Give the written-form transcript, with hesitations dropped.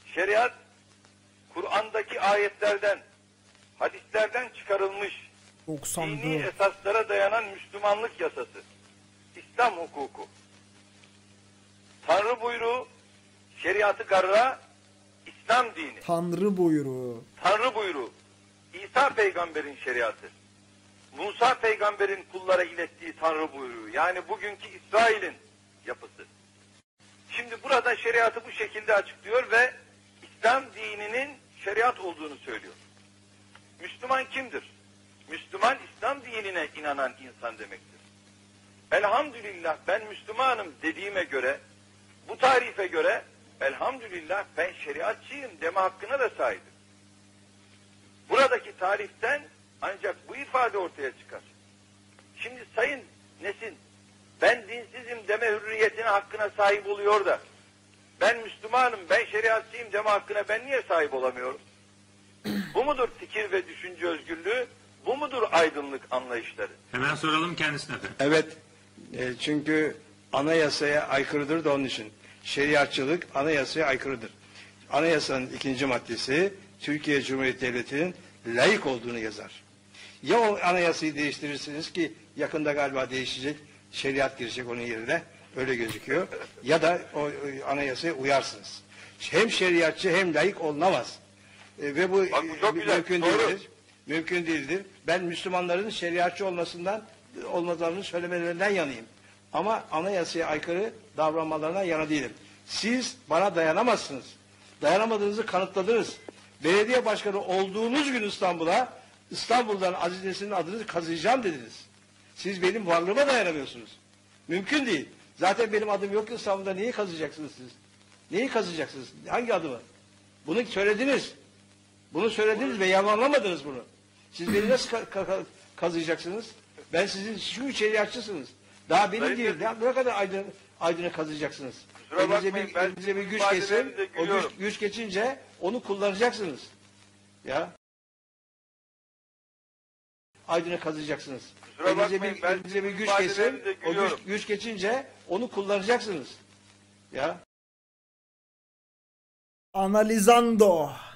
Şeriat, Kur'an'daki ayetlerden, hadislerden çıkarılmış 94. dini esaslara dayanan Müslümanlık yasası, İslam hukuku. Tanrı buyruğu, şeriatı garra, İslam dini. Tanrı buyruğu. Tanrı buyruğu, İsa peygamberin şeriatı. Musa peygamberin kullara ilettiği Tanrı buyruğu. Yani bugünkü İsrail'in yapısı. Şimdi burada şeriatı bu şekilde açıklıyor ve İslam dininin şeriat olduğunu söylüyor. Müslüman kimdir? Müslüman, İslam dinine inanan insan demektir. Elhamdülillah ben Müslümanım dediğime göre, bu tarife göre elhamdülillah ben şeriatçıyım deme hakkına da sahibim. Buradaki tariften ancak bu ifade ortaya çıkar. Şimdi Sayın Nesin, ben dinsizim deme hürriyetine, hakkına sahip oluyor da, ben Müslümanım, ben şeriatçıyım deme hakkına ben niye sahip olamıyorum? Bu mudur fikir ve düşünce özgürlüğü? Bu mudur aydınlık anlayışları? Hemen soralım kendisine efendim. Evet, çünkü anayasaya aykırıdır da onun için. Şeriatçılık anayasaya aykırıdır. Anayasanın 2. maddesi Türkiye Cumhuriyeti Devleti'nin laik olduğunu yazar. Ya o anayasayı değiştirirsiniz ki yakında galiba değişecek, şeriat girecek onun yerine, öyle gözüküyor. Ya da o anayasaya uyarsınız. Hem şeriatçı hem laik olunamaz. Ve bu mümkün değildir. Mümkün değildir. Ben Müslümanların şeriatçı olmalarını söylemelerinden yanayım. Ama anayasaya aykırı davranmalarına yana değilim. Siz bana dayanamazsınız. Dayanamadığınızı kanıtladınız. Belediye başkanı olduğunuz gün İstanbul'dan Aziz Nesin'in adını kazıyacağım dediniz. Siz benim varlığıma dayanamıyorsunuz. Mümkün değil. Zaten benim adım yok İstanbul'da, neyi kazıyacaksınız siz? Neyi kazıyacaksınız? Hangi adımı? Bunu söylediniz. Bunu söylediniz ve yalanlamadınız bunu. Siz beni nasıl kazıyacaksınız? Ben sizin şu şeriatçısınız. Daha benim değil. Ne kadar aydını kazıyacaksınız? Elinize bir güç geçsin. O güç geçince onu kullanacaksınız. Ya. Aydını kazıyacaksınız. Elinize bir güç geçsin. O güç geçince onu kullanacaksınız. Ya. Analizando.